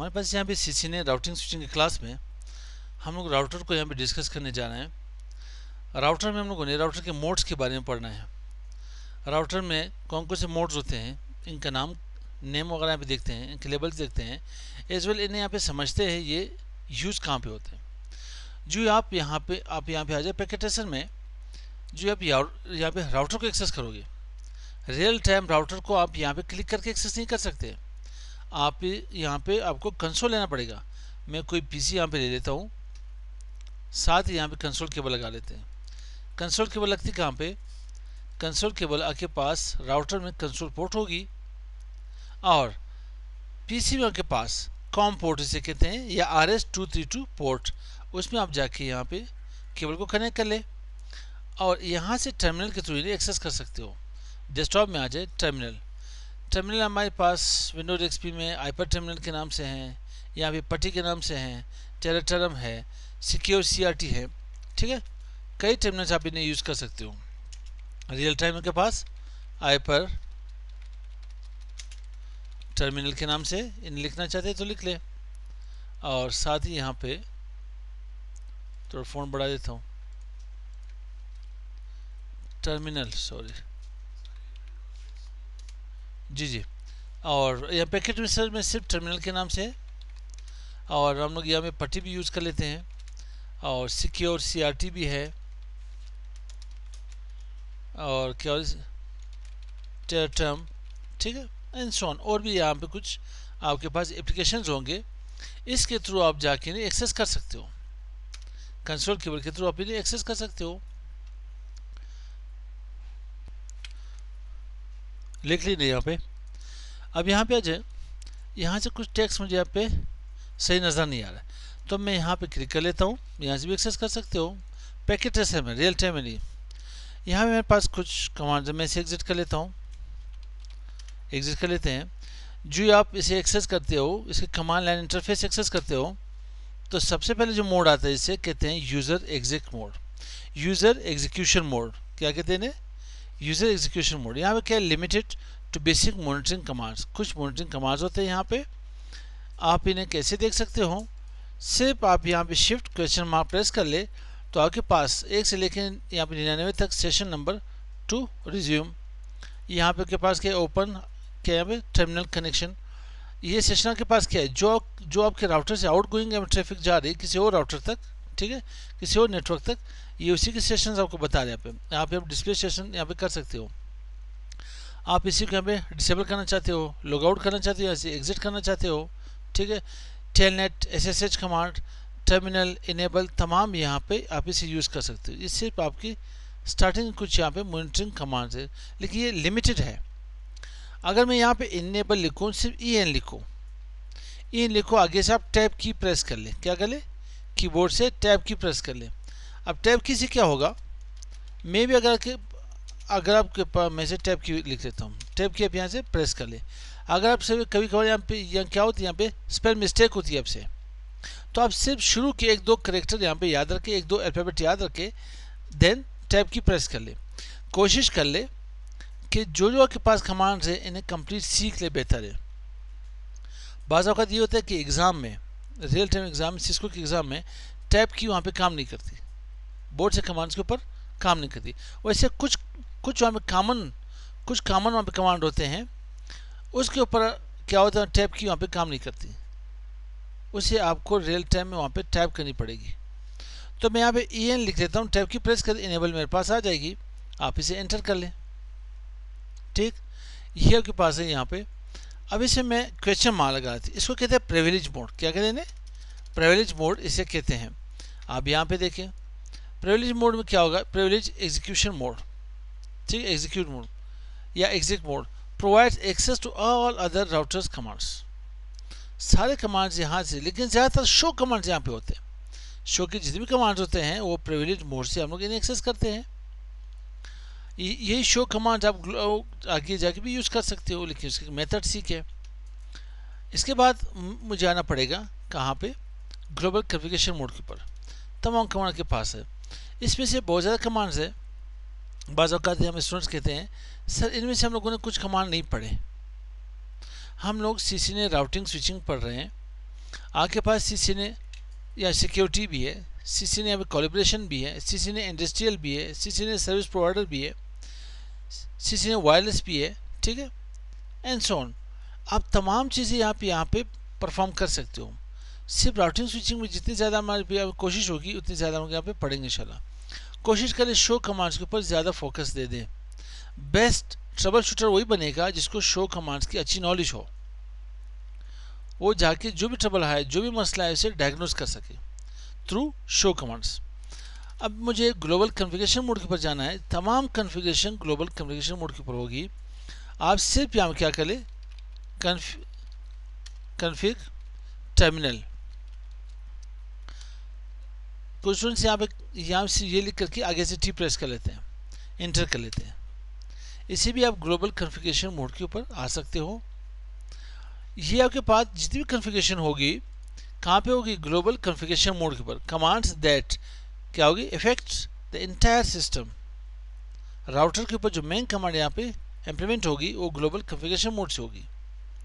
हमारे पास यहाँ पे सीसी ने राउटिंग स्विचिंग की क्लास में हम लोग राउटर को यहाँ पे डिस्कस करने जा रहे हैं। राउटर में हम लोगों ने राउटर के मोड्स के बारे में पढ़ना है। राउटर में कौन कौन से मोड्स होते हैं, इनका नेम वगैरह यहाँ पे देखते हैं, इनके लेबल्स देखते हैं, एज वेल इन्हें यहाँ पे समझते हैं ये यूज़ कहाँ पे होते हैं। जो आप यहाँ पे आ जाए पैकेटेशन में, जो आप यहाँ पे राउटर को एक्सेस करोगे, रियल टाइम राउटर को आप यहाँ पे क्लिक करके एक्सेस नहीं कर सकते। आप यहाँ पे आपको कंसोल लेना पड़ेगा। मैं कोई पीसी यहाँ पे ले लेता हूँ, साथ ही यहाँ पे कंसोल केबल लगा लेते हैं। कंसोल केबल लगती कहाँ पे, कंसोल केबल आपके पास राउटर में कंसोल पोर्ट होगी और पीसी में आपके पास कॉम पोर्ट इसे कहते हैं या RS-232 पोर्ट, उसमें आप जाके यहाँ पे केबल को कनेक्ट कर ले और यहाँ से टर्मिनल के थ्रू इन्हें एक्सेस कर सकते हो। डेस्कटॉप में आ जाए टर्मिनल। टर्मिनल हमारे पास विंडोज एक्सपी में हाइपर टर्मिनल के नाम से हैं, यहाँ पे पट्टी के नाम से हैं, टेराटरम है, सिक्योर CRT है, ठीक है। कई टर्मिनल्स आप इन्हें यूज़ कर सकते हो। रियल टाइम के पास हाइपर टर्मिनल के नाम से इन्हें लिखना चाहते हैं तो लिख ले, और साथ ही यहाँ पे थोड़ा फ़ॉन्ट बढ़ा देता हूँ, टर्मिनल, सॉरी जी। और यह पैकेट मिक्सर में सिर्फ टर्मिनल के नाम से है, और हम लोग यहाँ पे पट्टी भी यूज़ कर लेते हैं, और सिक्योर CRT भी है, और क्या टेराटर्म, ठीक है, एंड सो ऑन। और भी यहाँ पे कुछ आपके पास एप्लीकेशंस होंगे, इसके थ्रू आप जाके इन्हें एक्सेस कर सकते हो। कंसोल केबल के थ्रू आप इन्हें एक्सेस कर सकते हो। लिख लीजिए यहाँ पे। अब यहाँ पे आ जाए, यहाँ से कुछ टेक्स्ट मुझे यहाँ पे सही नज़र नहीं आ रहा है, तो मैं यहाँ पे क्लिक कर लेता हूँ। यहाँ से भी एक्सेस कर सकते हो। पैकेट ट्रेसर में, रियल टाइम में नहीं। यहाँ पे मेरे पास कुछ कमांड है, मैं इसे एग्जिट कर लेता हूँ। एग्जिट कर लेते हैं। जो आप इसे एक्सेस करते हो, इसके कमांड लाइन इंटरफेस एक्सेस करते हो, तो सबसे पहले जो मोड आता है इसे कहते हैं user exit mode, user execution mode. क्या कहते हैं? User execution mode. यहाँ पे क्या है, limited to basic monitoring commands. कुछ मॉनिटरिंग कमांड्स होते हैं यहाँ पे, आप इन्हें कैसे देख सकते हो, सिर्फ आप यहाँ पे शिफ्ट क्वेश्चन मार्क प्रेस कर ले तो आपके पास 1 से लेकर यहाँ पे 99 तक सेशन नंबर 2 रिज्यूम। यहाँ पे के पास क्या है, ओपन, क्या यहाँ पे टर्मिनल कनेक्शन। ये सेशन आपके पास क्या है, जो आपके राउटर से आउट गोइंग ट्रैफिक जा रही है किसी और राउटर तक, ठीक है, किसी और नेटवर्क तक, ये उसी के सेशंस आपको बता रहे हैं। यहाँ पे आप डिस्प्ले सेशन यहाँ पे कर सकते हो। आप इसी को यहाँ पे डिसेबल करना चाहते हो, लॉग आउट करना चाहते हो, यहाँ से एग्जिट करना चाहते हो, ठीक है। Telnet, SSH command, terminal, enable, तमाम यहाँ पे आप इसे यूज़ कर सकते हो। ये सिर्फ आपकी स्टार्टिंग कुछ यहाँ पे मॉनिटरिंग कमांड है, लेकिन ये लिमिटेड है। अगर मैं यहाँ पे इनेबल लिखूँ, सिर्फ EN लिखो, आगे से आप टैब की प्रेस कर ले। क्या कर ले? कीबोर्ड से टैब की प्रेस कर ले। अब टैब की से क्या होगा, मैं भी अगर आपके पास, मैं से टैब की लिख लेता हूँ, टैब की आप यहाँ से प्रेस कर ले। अगर आप से कभी कभार यहाँ पे क्या होती है, यहाँ पे स्पेल मिस्टेक होती है आपसे, तो आप सिर्फ शुरू के 1-2 करेक्टर यहाँ पे याद रखे, 1-2 अल्फ़ाबेट याद रखे, देन टैब की प्रेस कर ले। कोशिश कर ले कि जो आपके पास कमांड्स है इन्हें कंप्लीट सीख ले, बेहतर है। बाज़ औक़ात ये होता है कि एग्ज़ाम में, रियल टाइम एग्ज़ाम, सिस्को के एग्ज़ाम में टैब की वहाँ पे काम नहीं करती, बोर्ड से कमांड्स के ऊपर काम नहीं करती। वैसे कुछ वहाँ पे कुछ कॉमन वहाँ पे कमांड होते हैं, उसके ऊपर क्या होता है, टैब की वहाँ पे काम नहीं करती, उसे आपको रियल टाइम में वहाँ पे टैब करनी पड़ेगी। तो मैं यहाँ पे EN लिख देता हूँ, टैब की प्रेस कर, इनेबल मेरे पास आ जाएगी, आप इसे एंटर कर लें, ठीक। ये आपके पास है यहाँ पे। अब इसे मैं क्वेश्चन मार्क लगा थी, इसको कहते हैं प्रिविलेज मोड। क्या कहते हैं? प्रिविलेज मोड इसे कहते हैं। आप यहाँ पे देखें, प्रिविलेज मोड में क्या होगा, प्रिविलेज एग्जीक्यूशन मोड, ठीक है, एग्जीक्यूट मोड या exit mode provides access to all other routers commands. सारे कमांड्स यहाँ से, लेकिन ज़्यादातर शो कमांड्स यहाँ पे होते हैं। शो के जितने भी कमांड्स होते हैं वो प्रिविलेज मोड से हम लोग इन्हें एक्सेस करते हैं। यही शो कमांड आप आगे जाके भी यूज़ कर सकते हो, लेकिन उसके मेथड सीखे। इसके बाद मुझे आना पड़ेगा कहाँ पे, ग्लोबल कॉन्फ़िगरेशन मोड के ऊपर। तमाम कमांड के पास है, इसमें से बहुत ज़्यादा कमांड्स है। बाज़ औक़ात हमें स्टूडेंट्स कहते हैं सर इनमें से हम लोगों ने कुछ कमांड नहीं पढ़े। हम लोग CCNA राउटिंग स्विचिंग पढ़ रहे हैं, आपके पास सीसी ने या सिक्योरिटी भी है, सीसी ने यहाँ पे कोलैबोरेशन भी है, सीसी ने इंडस्ट्रियल भी है, सीसी ने सर्विस प्रोवाइडर भी है, सीसी ने वायरलेस भी है, ठीक है, एंड सो ऑन। आप तमाम चीज़ें आप यहाँ पे परफॉर्म कर सकते हो। सिर्फ राउटिंग स्विचिंग में जितनी ज़्यादा हमारी कोशिश होगी उतनी ज़्यादा हम यहाँ पे पढ़ेंगे इंशाल्लाह। कोशिश करें शो कमांड्स के ऊपर ज़्यादा फोकस दे दें। बेस्ट ट्रबल शूटर वही बनेगा जिसको शो कमांड्स की अच्छी नॉलेज हो, वो जाके जो भी ट्रबल है, जो भी मसला है, उसे डायग्नोज कर सके थ्रू शो कमांड्स। अब मुझे ग्लोबल कॉन्फ़िगरेशन मोड के ऊपर जाना है। तमाम कॉन्फ़िगरेशन ग्लोबल कॉन्फ़िगरेशन मोड के ऊपर होगी। आप सिर्फ यहाँ क्या कर ले, कॉन्फ़िग टर्मिनल, कुछ स्टूडेंट्स यहाँ से ये लिख करके आगे से टी प्रेस कर लेते हैं, इंटर कर लेते हैं। इसे भी आप ग्लोबल कॉन्फ़िगरेशन मोड के ऊपर आ सकते हो। ये आपके पास जितनी भी कॉन्फ़िगरेशन होगी कहाँ पे होगी, ग्लोबल कॉन्फ़िगरेशन मोड के ऊपर। कमांड्स दैट क्या होगी, effects the entire system. Router के ऊपर जो मेन कमांड यहाँ पे इम्प्लीमेंट होगी वो ग्लोबल कॉन्फ़िगरेशन मोड से होगी।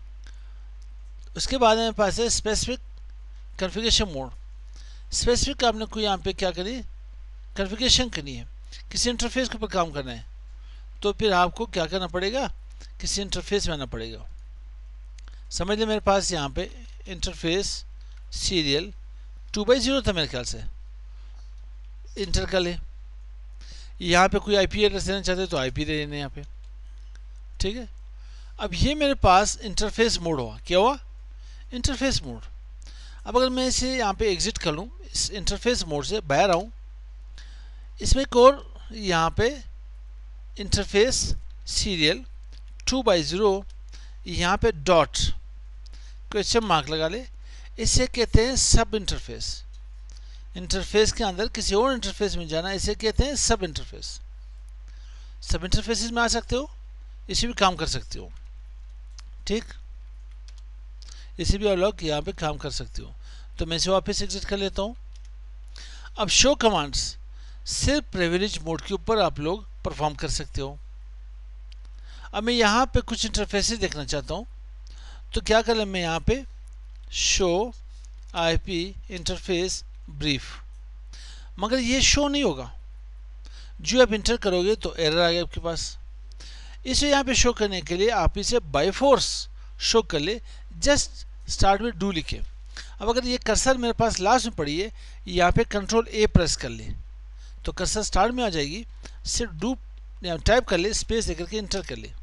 उसके बाद मेरे पास है स्पेसिफिक कॉन्फ़िगरेशन मोड। स्पेसिफिक आपने कोई यहाँ पे क्या करी, कॉन्फ़िगरेशन करनी है, किसी इंटरफेस के ऊपर काम करना है, तो फिर आपको क्या करना पड़ेगा, किसी इंटरफेस में आना पड़ेगा। समझ लें मेरे पास यहाँ पे इंटरफेस सीरियल 2x0 था मेरे ख्याल से, इंटर कर ले। यहाँ पे कोई आईपी एड्रेस देना चाहते हो तो आईपी दे देने यहाँ पे, ठीक है। अब ये मेरे पास इंटरफेस मोड हुआ, क्या हुआ, इंटरफेस मोड। अब अगर मैं इसे यहाँ पे एग्जिट कर लूँ, इस इंटरफेस मोड से बाहर आऊँ, इसमें एक और यहाँ पे इंटरफेस सीरियल 2x0, यहाँ पे डॉट क्वेश्चन मार्क लगा ले, इसे कहते हैं सब इंटरफेस। इंटरफेस के अंदर किसी और इंटरफेस में जाना, इसे कहते हैं सब इंटरफेस। सब इंटरफेसेस में आ सकते हो, इसे भी काम कर सकते हो, ठीक, इसे भी आप लोग यहाँ पे काम कर सकते हो। तो मैं इसे वापस एग्जिट कर लेता हूँ। अब शो कमांड्स सिर्फ प्रिविलेज मोड के ऊपर आप लोग परफॉर्म कर सकते हो। अब मैं यहाँ पे कुछ इंटरफेसेस देखना चाहता हूँ, तो क्या कर लें, मैं यहाँ पे शो आईपी इंटरफेस ब्रीफ, मगर ये शो नहीं होगा। जो आप इंटर करोगे तो एरर आ गया आपके पास। इसे यहाँ पे शो करने के लिए आप इसे बाय फोर्स शो कर ले, जस्ट स्टार्ट में डू लिखे। अब अगर ये कर्सर मेरे पास लास्ट में पड़ी है, यहाँ पे कंट्रोल ए प्रेस कर ले तो कर्सर स्टार्ट में आ जाएगी। सिर्फ डू टाइप कर ले, स्पेस देकर के इंटर कर ले।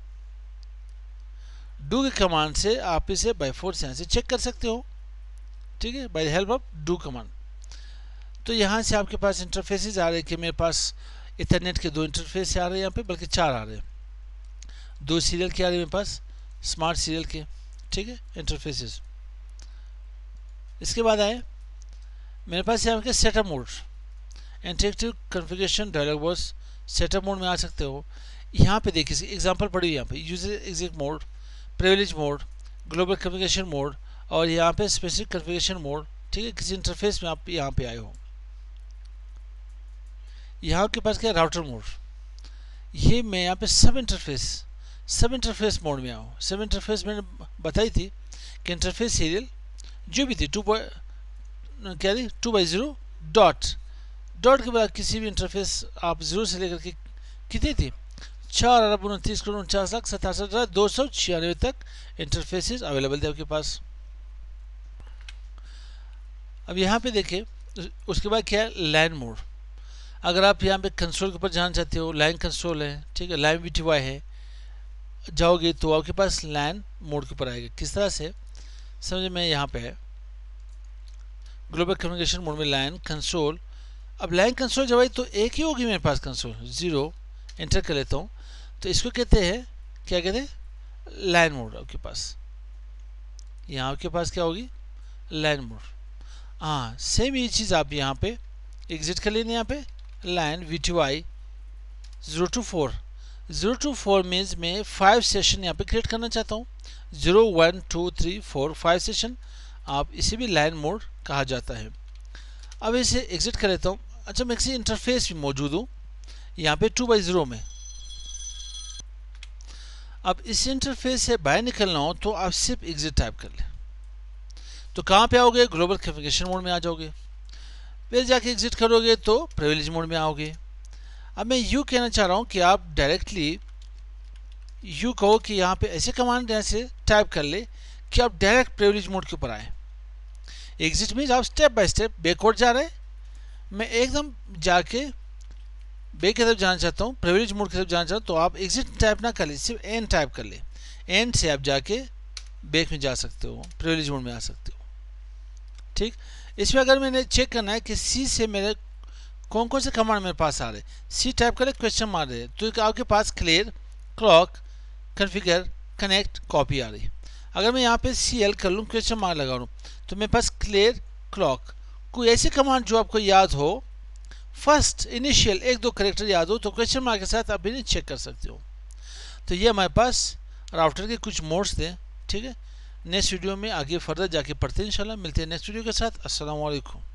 डू की कमांड से आप इसे बाय फोर्स यहाँ से चेक कर सकते हो, ठीक है, by help of do command. तो यहाँ से आपके पास इंटरफेसेस आ रहे हैं कि मेरे पास इथरनेट के 2 इंटरफेस आ रहे हैं यहाँ पे, बल्कि 4 आ रहे हैं। 2 सीरियल के आ रहे हैं मेरे पास, स्मार्ट सीरियल के, ठीक है, इंटरफेसेस। इसके बाद आए मेरे पास यहाँ पे setup mode, interactive configuration dialog box. Setup mode में आ सकते हो। यहाँ पे देखिए एग्जांपल पड़ी हुई यहाँ पे, user exit mode, privilege mode, global configuration mode और यहाँ पे स्पेसिफिक कॉन्फ़िगरेशन मोड, ठीक है। किसी इंटरफेस में आप यहाँ पे आए हो। यहाँ के पास क्या है, राउटर मोड। ये मैं यहाँ पे सब इंटरफेस मोड में आऊँ। सब इंटरफेस मैंने बताई थी कि इंटरफेस सीरियल जो भी थी 2x0 डॉट के बाद किसी भी इंटरफेस आप 0 से लेकर के कितनी थी, 4,29,49,67,296 तक इंटरफेसेस अवेलेबल थे आपके पास। अब यहाँ पे देखें, उसके बाद क्या है, लैन मोड। अगर आप यहाँ पे कंसोल के ऊपर जाना चाहते हो, लाइन कंसोल है, ठीक है, लाइन VTY है, जाओगे तो आपके पास लैन मोड के ऊपर आएगा। किस तरह से समझे, मैं यहाँ पे है ग्लोबल कम्युनिकेशन मोड में लाइन कंसोल। अब लाइन कंसोल जब आई तो एक ही होगी मेरे पास कंसोल 0, एंटर कर लेता हूँ तो इसको कहते हैं, क्या कहते हैं, लाइन मोड। आपके पास यहाँ आपके पास क्या होगी, लाइन मोड। हाँ, सेम ये चीज़ आप यहाँ पे एग्जिट कर लेने, यहाँ पे लाइन VTY 0 to 4 मीन्स मैं 5 सेशन यहाँ पे क्रिएट करना चाहता हूँ। 0 1 2 3 4 5 सेशन, आप इसे भी लाइन मोड कहा जाता है। अब इसे एग्जिट कर लेता हूँ। अच्छा, मैं किसी इंटरफेस भी मौजूद हूँ यहाँ पे 2x0 में। अब इस इंटरफेस से बाहर निकलना हो तो आप सिर्फ एग्जिट टाइप कर लें। तो कहाँ पे आओगे, ग्लोबल कम्युनिकेशन मोड में आ जाओगे। फिर जाके एग्जिट करोगे तो प्रिविलेज मोड में आओगे। अब मैं यूँ कहना चाह रहा हूँ कि आप डायरेक्टली यूँ कहो कि यहाँ पे ऐसे कमांड ऐसे टाइप कर ले कि आप डायरेक्ट प्रिविलेज मोड के ऊपर आए। एग्जिट मीन्स आप स्टेप बाय स्टेप बैकवर्ड जा रहे हैं, मैं एकदम जाके बैक की तरफ जाना चाहता हूँ, प्रिविलेज मोड की तरफ जाना चाहता हूँ, तो आप एग्जिट टाइप ना कर ले, सिर्फ एन टाइप कर ले। एन से आप जाके बैक में जा सकते हो, प्रिविलेज मोड में आ सकते हो। ठीक, इसमें अगर मैंने चेक करना है कि सी से मेरे कौन कौन से कमांड मेरे पास आ रहे, सी टाइप करे क्वेश्चन मार रहे, तो आपके पास clear, clock, configure, connect, copy आ रही। अगर मैं यहाँ पे सी एल कर लूँ, क्वेश्चन मार्क लगा लूँ, तो मेरे पास क्लियर, क्लॉक, कोई ऐसी कमांड जो आपको याद हो, फर्स्ट इनिशियल एक दो करेक्टर याद हो, तो क्वेश्चन मार्क के साथ आप इन्हें चेक कर सकते हो। तो ये हमारे पास राउटर के कुछ मोड्स थे। ठीक है, नेक्स्ट वीडियो में आगे फर्दर जाके पढ़ते हैं इंशाल्लाह। मिलते हैं नेक्स्ट वीडियो के साथ। अस्सलाम वालेकुम।